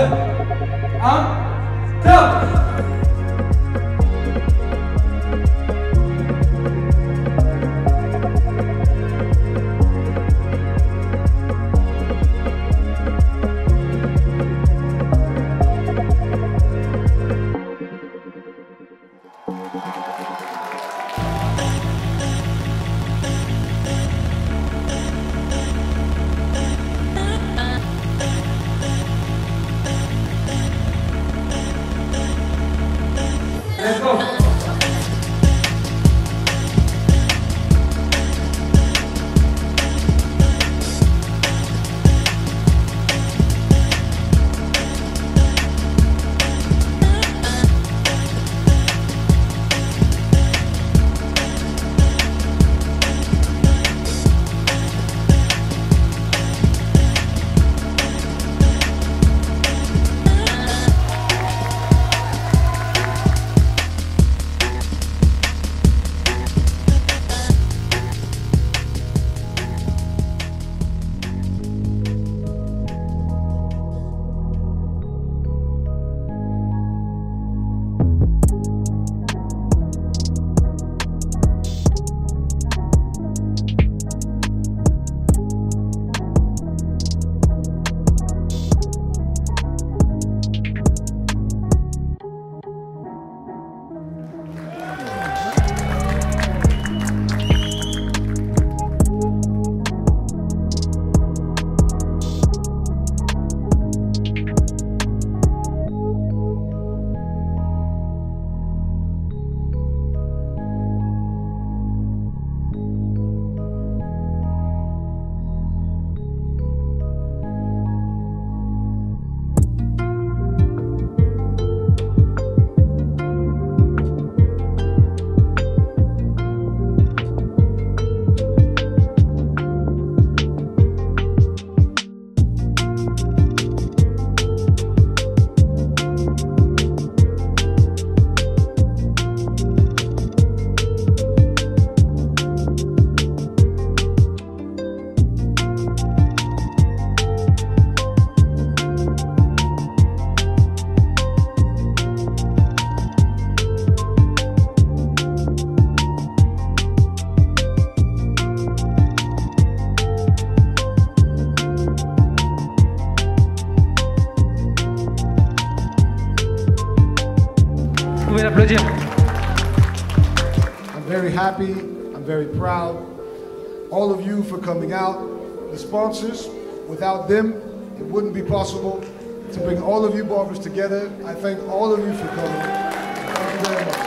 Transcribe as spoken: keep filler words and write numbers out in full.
un, top. Let's go. Vous pouvez l'applaudir. I'm very happy, I'm very proud. All of you for coming out. The sponsors, without them, it wouldn't be possible to bring all of you barbers together. I thank all of you for coming. Thank you very much.